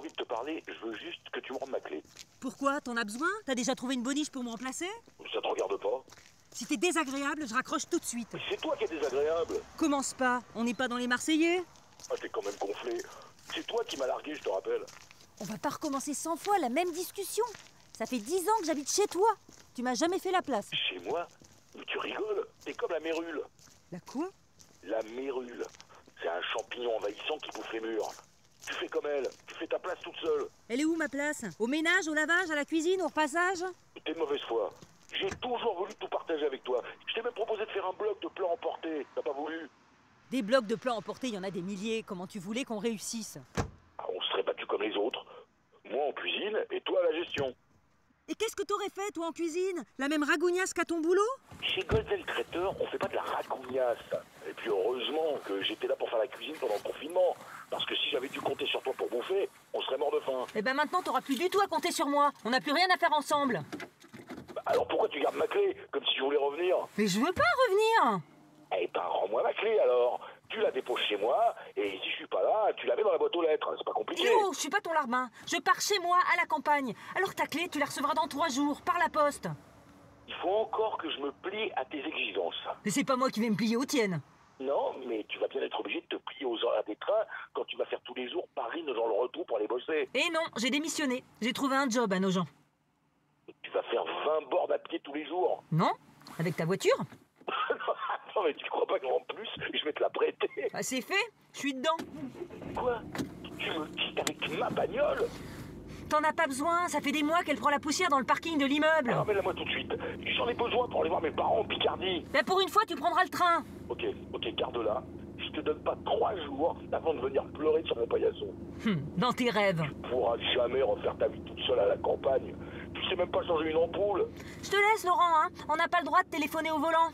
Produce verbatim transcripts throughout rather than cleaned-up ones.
envie de te parler, je veux juste que tu me rendes ma clé. Pourquoi? T'en as besoin? T'as déjà trouvé une boniche pour me remplacer? Ça te regarde pas? Si t'es désagréable, je raccroche tout de suite. Mais c'est toi qui es désagréable. Commence pas, on n'est pas dans les Marseillais. Ah, t'es quand même gonflé. C'est toi qui m'as largué, je te rappelle. On va pas recommencer cent fois la même discussion. Ça fait dix ans que j'habite chez toi. Tu m'as jamais fait la place. Chez moi? Mais tu rigoles. T'es comme la mérule. La quoi? La mérule. C'est un champignon envahissant qui bouffe les murs. Tu fais comme elle. Tu fais ta place toute seule. Elle est où ma place? Au ménage, au lavage, à la cuisine, au repassage? T'es de mauvaise foi. J'ai toujours voulu tout partager avec toi. Je t'ai même proposé de faire un bloc de plans emportés. T'as pas voulu? Des blocs de plans emportés, il y en a des milliers. Comment tu voulais qu'on réussisse? Ah, on serait battu comme les autres. Moi en cuisine et toi à la gestion. Et qu'est-ce que t'aurais fait, toi, en cuisine? La même ragougnasse qu'à ton boulot? Chez Golden Traiteur, on fait pas de la ragougnasse. Et puis heureusement que j'étais là pour faire la cuisine pendant le confinement. Parce que si j'avais dû compter sur toi pour bouffer, on serait mort de faim. Eh ben maintenant, t'auras plus du tout à compter sur moi. On n'a plus rien à faire ensemble. Bah, alors pourquoi tu gardes ma clé? Comme si je voulais revenir? Mais je veux pas revenir. Eh ben rends-moi ma clé alors. Tu la déposes chez moi, et si je suis pas là, tu la mets dans la boîte aux lettres. C'est pas compliqué. Non, je suis pas ton larbin. Je pars chez moi, à la campagne. Alors ta clé, tu la recevras dans trois jours, par la poste. Il faut encore que je me plie à tes exigences. Mais c'est pas moi qui vais me plier aux tiennes. Non, mais tu vas bien être obligé de te plier aux horaires des trains quand tu vas faire tous les jours Paris dans le retour pour aller bosser. Et non, j'ai démissionné. J'ai trouvé un job à nos gens. Tu vas faire vingt bornes à pied tous les jours. Non? Avec ta voiture? Non, mais tu crois pas qu'en plus, je vais te la prêter? Bah c'est fait, je suis dedans. Quoi? Tu me quittes avec ma bagnole? T'en as pas besoin, ça fait des mois qu'elle prend la poussière dans le parking de l'immeuble. Ramène-la-moi tout de suite. J'en ai besoin pour aller voir mes parents en Picardie. Bah pour une fois, tu prendras le train. Ok, ok, garde-la. Je te donne pas trois jours avant de venir pleurer sur mon paillasson. Hum, dans tes rêves. Tu pourras jamais refaire ta vie toute seule à la campagne. Tu sais même pas changer une ampoule. Je te laisse, Laurent, hein. On n'a pas le droit de téléphoner au volant.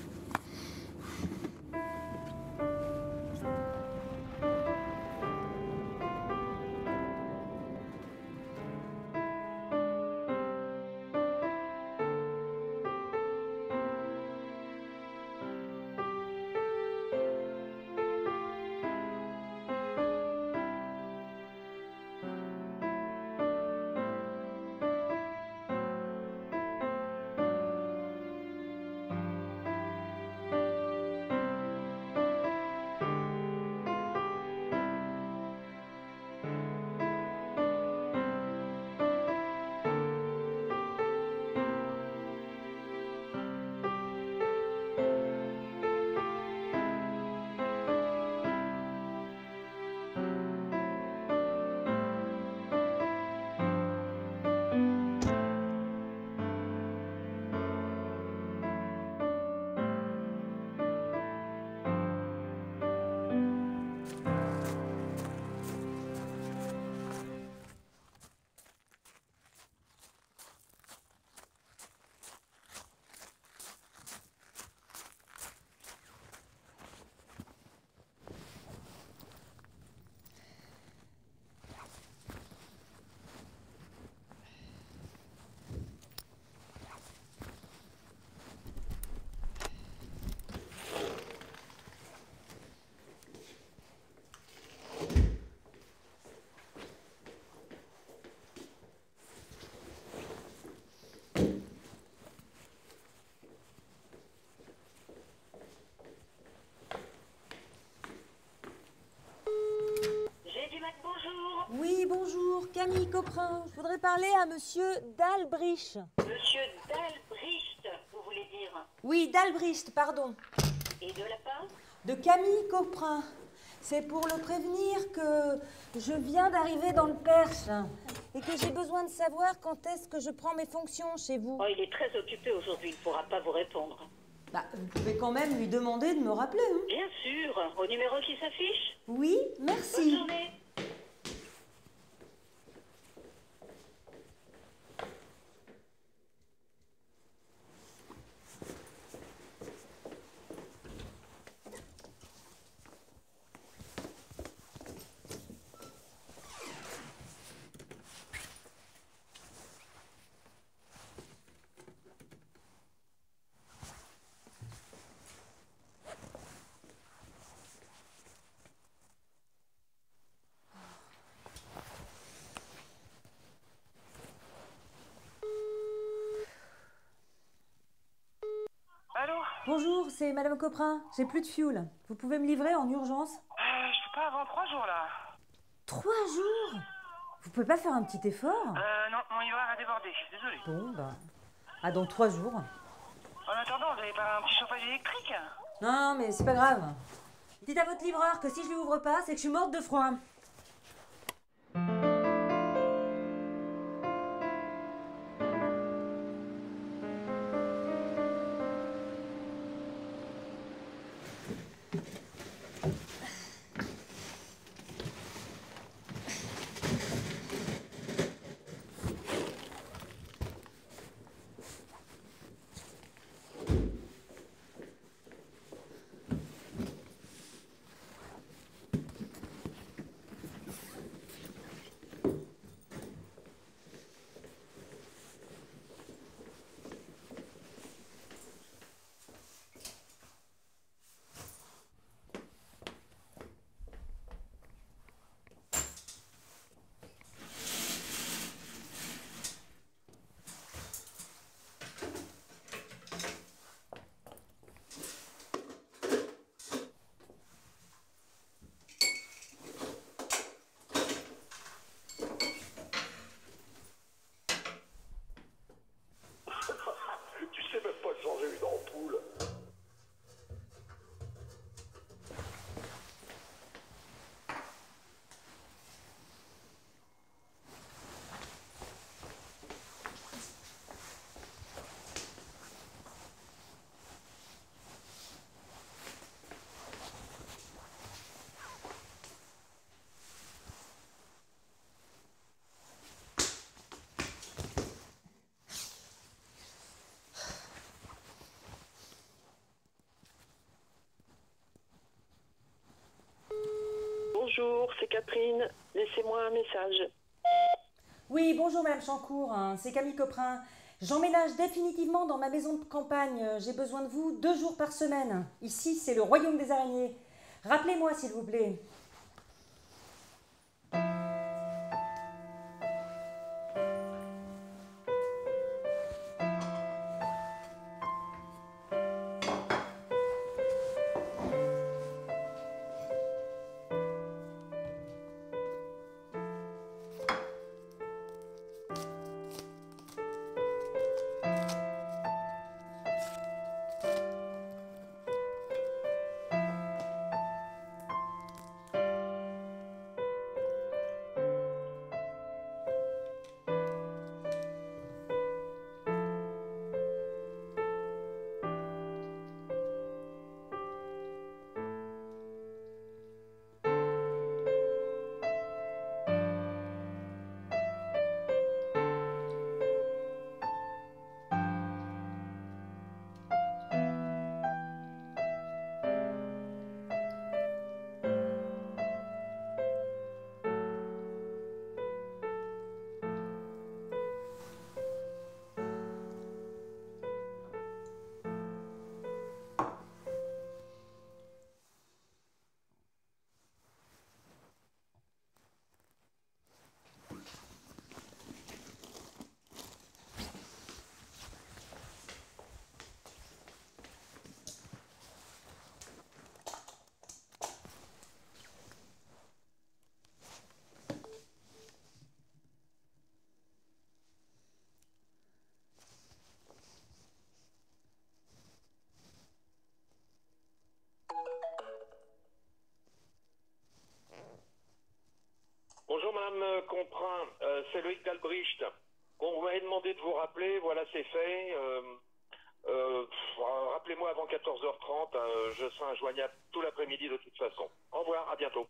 Oui, bonjour, Camille Coprin. Je voudrais parler à monsieur Dalbricht. Monsieur Dalbricht, vous voulez dire? Oui, Dalbricht, pardon. Et de la part? De Camille Coprin. C'est pour le prévenir que je viens d'arriver dans le Perche et que j'ai besoin de savoir quand est-ce que je prends mes fonctions chez vous. Oh, il est très occupé aujourd'hui, il ne pourra pas vous répondre. Bah, vous pouvez quand même lui demander de me rappeler, hein. Bien sûr, au numéro qui s'affiche. Oui, Bonne merci. journée. Bonjour, c'est Madame Coprin. J'ai plus de fioul. Vous pouvez me livrer en urgence? Euh, je peux pas avant trois jours là. Trois jours? Vous pouvez pas faire un petit effort? Euh, non, mon livreur a débordé, je suis désolée. Bon, bah... Ah, dans trois jours. En attendant, vous avez pas un petit chauffage électrique? Non, non, mais c'est pas grave. Dites à votre livreur que si je lui ouvre pas, c'est que je suis morte de froid. Tu sais même pas changer une ampoule. Bonjour, c'est Catherine. Laissez-moi un message. Oui, bonjour Madame Chancourt, hein, c'est Camille Coprin. J'emménage définitivement dans ma maison de campagne. J'ai besoin de vous deux jours par semaine. Ici, c'est le royaume des araignées. Rappelez-moi, s'il vous plaît. Bonjour Madame Comprin, euh, c'est Loïc d'Albricht. Bon, vous m'avez demandé de vous rappeler, voilà c'est fait. Euh, euh, pff, rappelez-moi avant quatorze heures trente, euh, je serai injoignable tout l'après-midi de toute façon. Au revoir, à bientôt.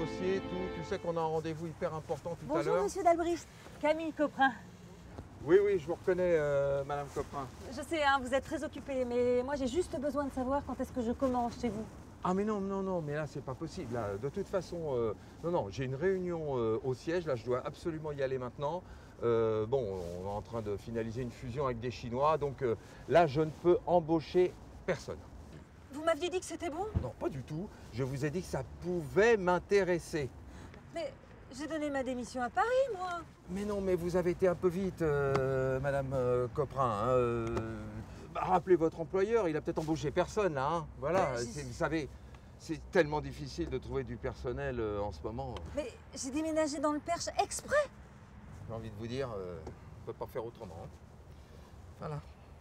dossier, tout. Tu sais qu'on a un rendez-vous hyper important tout à Bonjour l'heure. Monsieur Dalbricht, Camille Coprin. Oui, oui, je vous reconnais, euh, Madame Coprin. Je sais, hein, vous êtes très occupée, mais moi j'ai juste besoin de savoir quand est-ce que je commence chez vous. Ah mais non, non, non, mais là c'est pas possible. Là. De toute façon, euh, non, non, j'ai une réunion euh, au siège, là je dois absolument y aller maintenant. Euh, bon, on est en train de finaliser une fusion avec des Chinois, donc euh, là je ne peux embaucher personne. Vous m'aviez dit que c'était bon? Non, pas du tout. Je vous ai dit que ça pouvait m'intéresser. Mais j'ai donné ma démission à Paris, moi. Mais non, mais vous avez été un peu vite, euh, Madame euh, Coprin. Hein, euh, bah, rappelez votre employeur, il a peut-être embauché personne là. Hein. Voilà, Ouais, c'est- vous savez, c'est tellement difficile de trouver du personnel euh, en ce moment. Mais j'ai déménagé dans le Perche exprès. J'ai envie de vous dire, euh, on ne peut pas faire autrement. Hein. Voilà.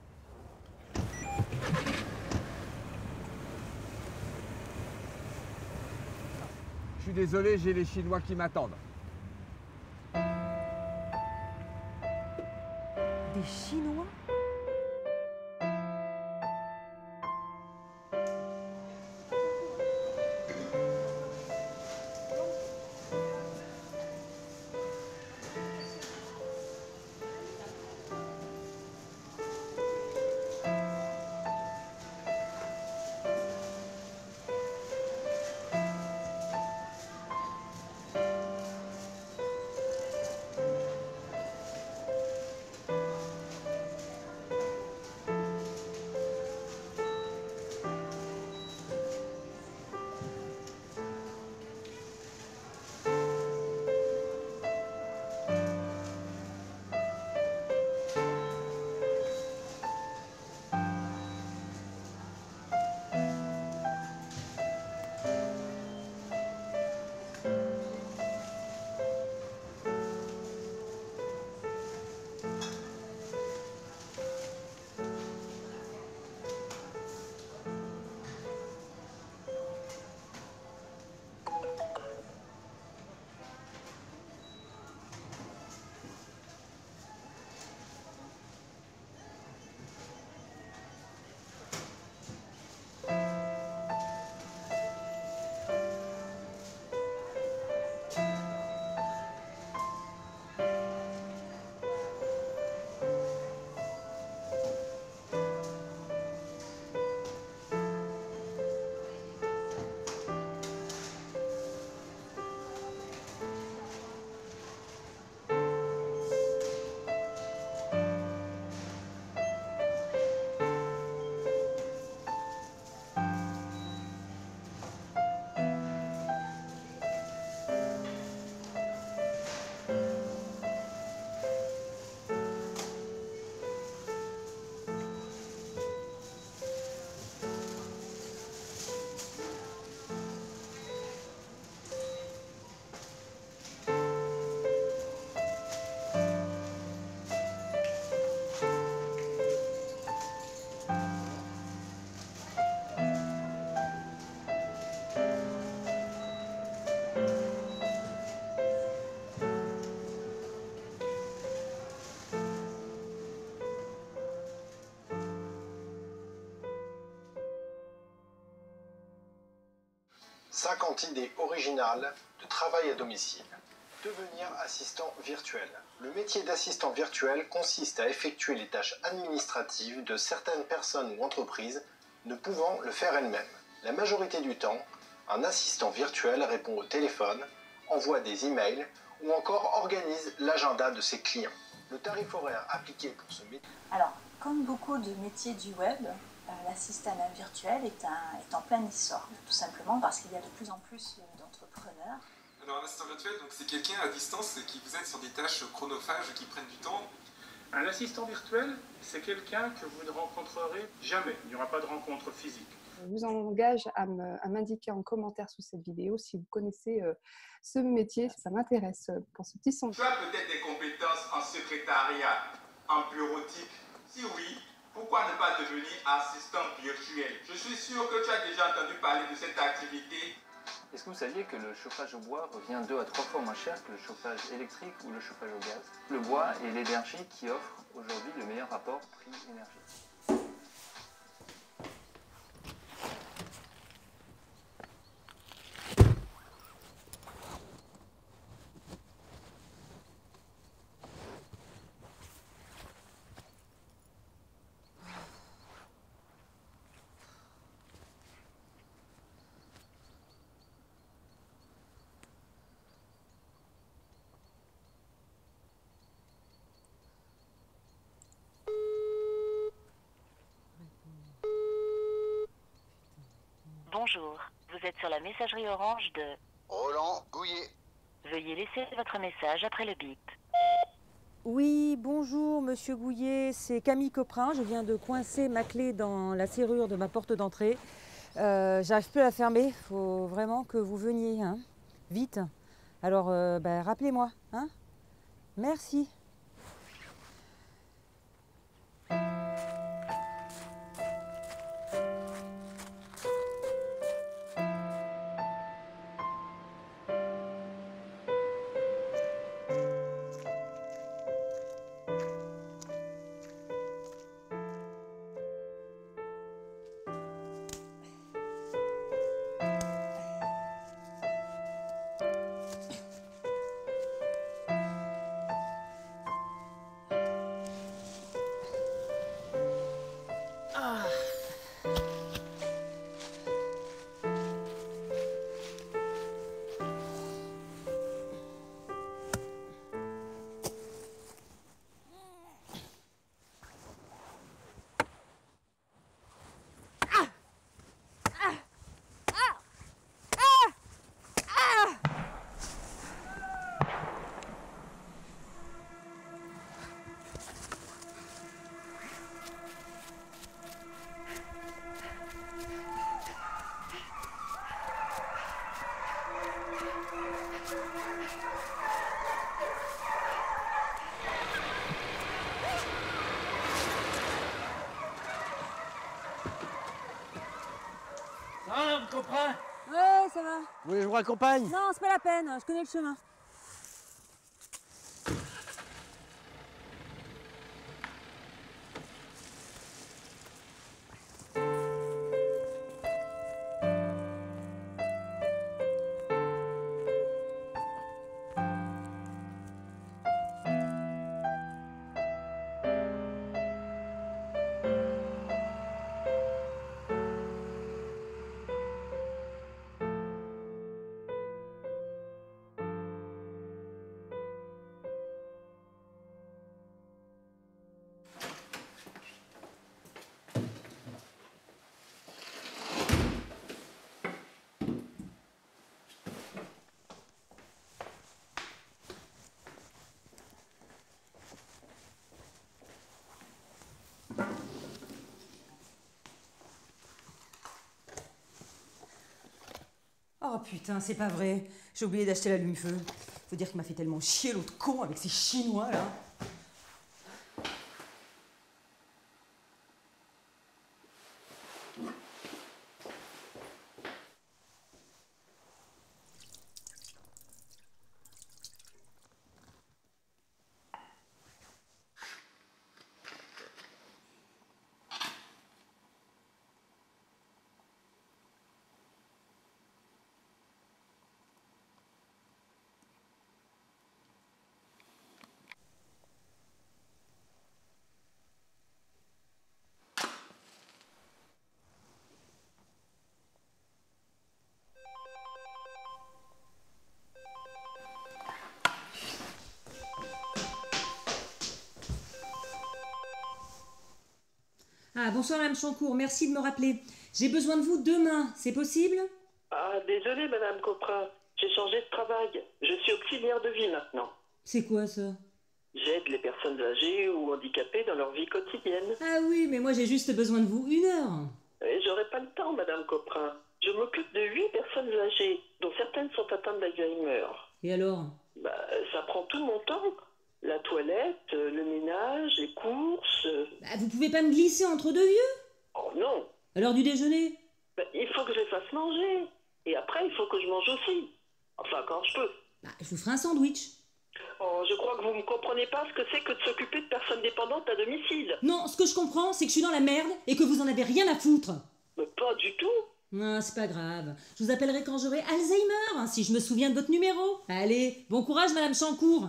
Je suis désolé, j'ai les Chinois qui m'attendent. Des Chinois? cinquante idées originales de travail à domicile. Devenir assistant virtuel. Le métier d'assistant virtuel consiste à effectuer les tâches administratives de certaines personnes ou entreprises ne pouvant le faire elles-mêmes. La majorité du temps, un assistant virtuel répond au téléphone, envoie des emails ou encore organise l'agenda de ses clients. Le tarif horaire appliqué pour ce métier... Alors, comme beaucoup de métiers du web, euh, l'assistant virtuel est, un, est en plein essor, tout simplement parce qu'il y a de plus en plus d'entrepreneurs. Alors, un assistant virtuel, c'est quelqu'un à distance qui vous aide sur des tâches chronophages qui prennent du temps. Un assistant virtuel, c'est quelqu'un que vous ne rencontrerez jamais. Il n'y aura pas de rencontre physique. Je vous engage à m'indiquer en commentaire sous cette vidéo si vous connaissez euh, ce métier. Ça m'intéresse pour ce petit son. Tu as peut-être des compétences en secrétariat, en bureautique. Si oui, pourquoi ne pas devenir assistant virtuel? Je suis sûr que tu as déjà entendu parler de cette activité. Est-ce que vous saviez que le chauffage au bois revient deux à trois fois moins cher que le chauffage électrique ou le chauffage au gaz? Le bois est l'énergie qui offre aujourd'hui le meilleur rapport prix-énergie. Bonjour, vous êtes sur la messagerie orange de Roland Gouillet. Veuillez laisser votre message après le bip. Oui, bonjour Monsieur Gouillet, c'est Camille Coprin. Je viens de coincer ma clé dans la serrure de ma porte d'entrée. Euh, J'arrive plus à la fermer, il faut vraiment que vous veniez, hein, vite. Alors, euh, ben, rappelez-moi, hein. Merci. Coprin? Ouais, ça va. Vous voulez que je vous raccompagne? Non, c'est pas la peine, je connais le chemin. Oh putain, c'est pas vrai. J'ai oublié d'acheter l'allume-feu. Faut dire qu'il m'a fait tellement chier l'autre con avec ces Chinois là. Ah, bonsoir Madame Chancourt, merci de me rappeler. J'ai besoin de vous demain, c'est possible? Ah, désolée Madame Coprin, j'ai changé de travail. Je suis auxiliaire de vie maintenant. C'est quoi ça? J'aide les personnes âgées ou handicapées dans leur vie quotidienne. Ah oui, mais moi j'ai juste besoin de vous une heure. Et j'aurai pas le temps Madame Coprin. Je m'occupe de huit personnes âgées, dont certaines sont atteintes d'Alzheimer. Et alors? Bah, ça prend tout mon temps. La toilette, le ménage, les courses. Bah, vous pouvez pas me glisser entre deux vieux? Oh non. À l'heure du déjeuner? Bah, il faut que je les fasse manger. Et après, il faut que je mange aussi. Enfin, quand je peux. Bah, je vous ferai un sandwich. Oh, je crois que vous ne comprenez pas ce que c'est que de s'occuper de personnes dépendantes à domicile. Non, ce que je comprends, c'est que je suis dans la merde et que vous en avez rien à foutre. Mais pas du tout. Non, c'est pas grave. Je vous appellerai quand j'aurai Alzheimer, hein, si je me souviens de votre numéro. Allez, bon courage Madame Chancourt.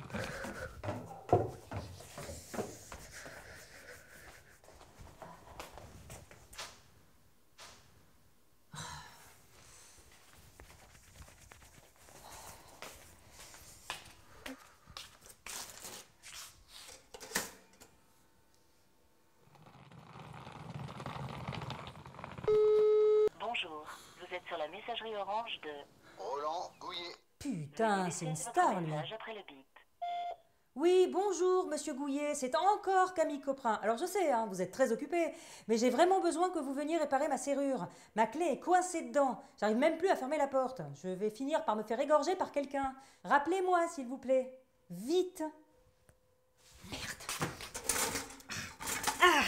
Bonjour, vous êtes sur la messagerie orange de... Roland Gouillet. Putain, c'est une star, lui. Après le bip. Oui, bonjour, monsieur Gouillet, c'est encore Camille Coprin. Alors je sais, hein, vous êtes très occupé, mais j'ai vraiment besoin que vous veniez réparer ma serrure. Ma clé est coincée dedans, j'arrive même plus à fermer la porte. Je vais finir par me faire égorger par quelqu'un. Rappelez-moi, s'il vous plaît. Vite. Merde. Ah.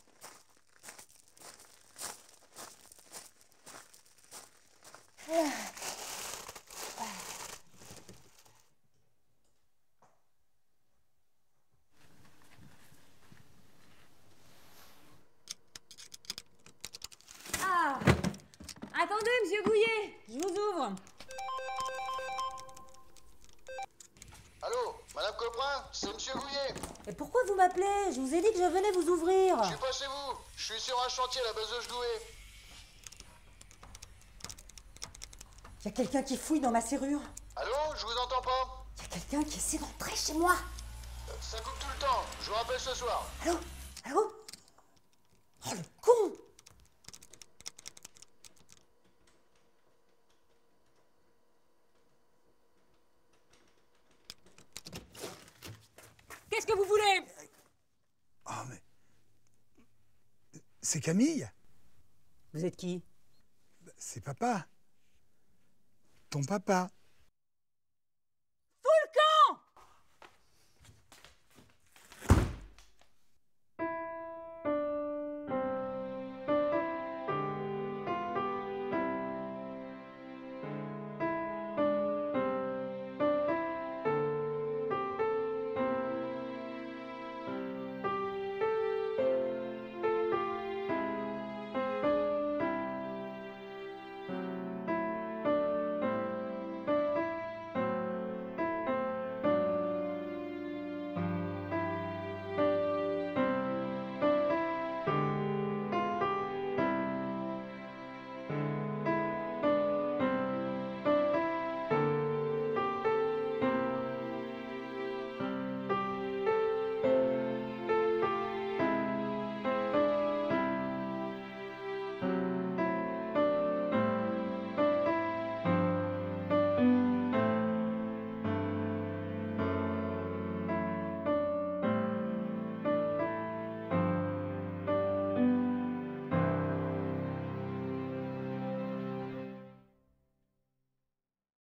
Ah. Ah. Attendez, monsieur Gouillet, je vous ouvre. Allô, Madame Coprin, c'est Monsieur Gouillet. Et pourquoi vous m'appelez? Je vous ai dit que je venais vous ouvrir. Je suis pas chez vous, je suis sur un chantier à la base de Jgouet. Il y a quelqu'un qui fouille dans ma serrure. Allô, je vous entends pas. Il y a quelqu'un qui essaie d'entrer chez moi. Ça coupe tout le temps, je vous rappelle ce soir. Allô? Allô? Oh le con! Qu'est-ce que vous voulez? Oh, mais... C'est Camille? Vous êtes qui? C'est papa. Ton papa.